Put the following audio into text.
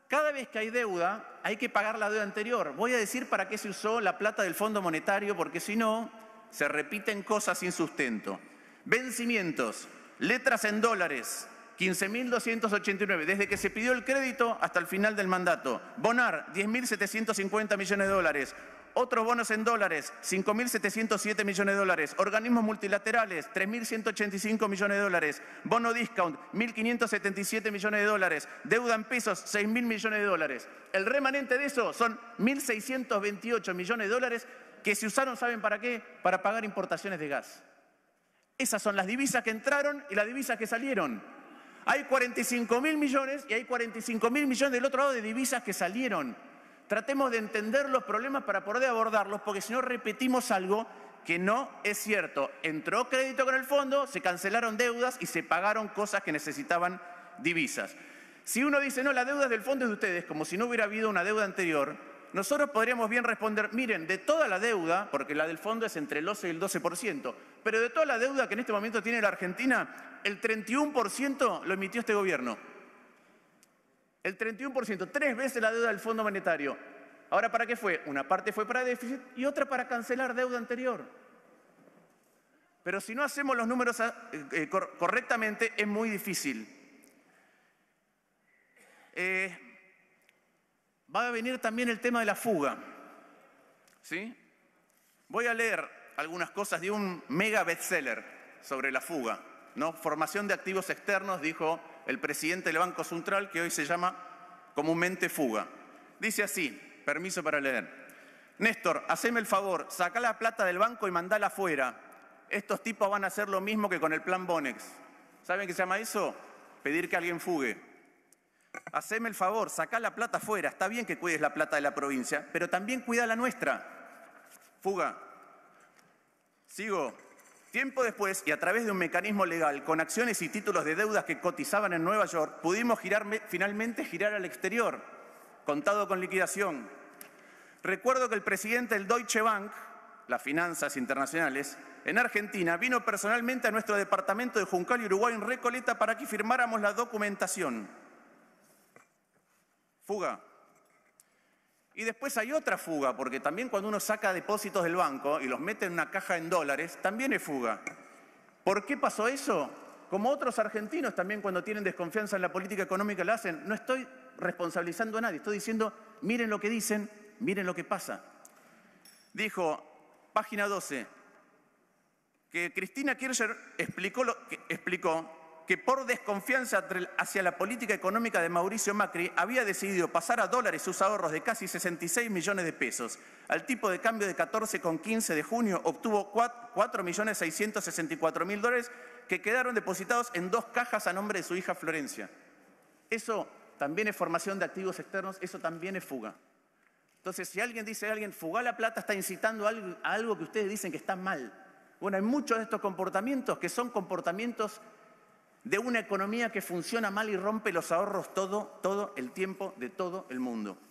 Cada vez que hay deuda, hay que pagar la deuda anterior. Voy a decir para qué se usó la plata del Fondo Monetario, porque si no, se repiten cosas sin sustento. Vencimientos, letras en dólares, 15.289, desde que se pidió el crédito hasta el final del mandato. Bonar, 10.750 millones de dólares. Otros bonos en dólares, 5.707 millones de dólares. Organismos multilaterales, 3.185 millones de dólares. Bono discount, 1.577 millones de dólares. Deuda en pesos, 6.000 millones de dólares. El remanente de eso son 1.628 millones de dólares que se usaron, ¿saben para qué? Para pagar importaciones de gas. Esas son las divisas que entraron y las divisas que salieron. Hay 45.000 millones y hay 45.000 millones del otro lado de divisas que salieron. Tratemos de entender los problemas para poder abordarlos, porque si no repetimos algo que no es cierto. Entró crédito con el fondo, se cancelaron deudas y se pagaron cosas que necesitaban divisas. Si uno dice, no, la deuda del fondo es de ustedes, como si no hubiera habido una deuda anterior, nosotros podríamos bien responder, miren, de toda la deuda, porque la del fondo es entre el 11 y el 12%, pero de toda la deuda que en este momento tiene la Argentina, el 31% lo emitió este gobierno. El 31%, 3 veces la deuda del Fondo Monetario. Ahora, ¿para qué fue? Una parte fue para déficit y otra para cancelar deuda anterior. Pero si no hacemos los números correctamente, es muy difícil. Va a venir también el tema de la fuga. ¿Sí? Voy a leer algunas cosas de un mega bestseller sobre la fuga, ¿no? Formación de activos externos, dijo el presidente del Banco Central, que hoy se llama comúnmente fuga. Dice así, permiso para leer. Néstor, haceme el favor, sacá la plata del banco y mandala afuera. Estos tipos van a hacer lo mismo que con el plan Bonex. ¿Saben qué se llama eso? Pedir que alguien fugue. Haceme el favor, sacá la plata afuera. Está bien que cuides la plata de la provincia, pero también cuida la nuestra. Fuga. Sigo. Tiempo después, y a través de un mecanismo legal, con acciones y títulos de deudas que cotizaban en Nueva York, pudimos finalmente girar al exterior, contado con liquidación. Recuerdo que el presidente del Deutsche Bank, las finanzas internacionales, en Argentina, vino personalmente a nuestro departamento de Juncal y Uruguay en Recoleta para que firmáramos la documentación. Fuga. Y después hay otra fuga, porque también cuando uno saca depósitos del banco y los mete en una caja en dólares, también es fuga. ¿Por qué pasó eso? Como otros argentinos también cuando tienen desconfianza en la política económica la hacen. No estoy responsabilizando a nadie, estoy diciendo, miren lo que dicen, miren lo que pasa. Dijo, página 12, que Cristina Kirchner explicó que por desconfianza hacia la política económica de Mauricio Macri había decidido pasar a dólares sus ahorros de casi 66 millones de pesos. Al tipo de cambio de 14,15 de junio obtuvo 4.664.000 dólares que quedaron depositados en 2 cajas a nombre de su hija Florencia. Eso también es formación de activos externos, eso también es fuga. Entonces, si alguien dice a alguien, fugar la plata, está incitando a algo que ustedes dicen que está mal. Bueno, hay muchos de estos comportamientos que son comportamientos de una economía que funciona mal y rompe los ahorros todo el tiempo de todo el mundo.